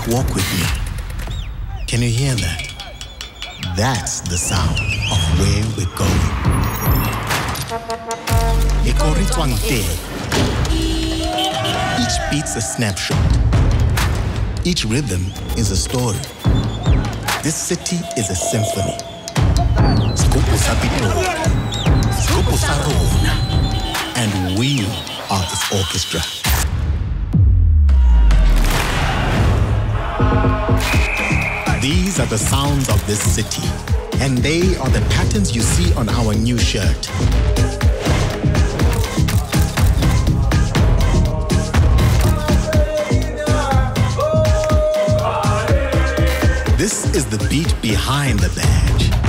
Walk with me. Can you hear that? That's the sound of where we're going. Each beat's a snapshot. Each rhythm is a story. This city is a symphony. And we are its orchestra. These are the sounds of this city, and they are the patterns you see on our new shirt. This is the beat behind the badge.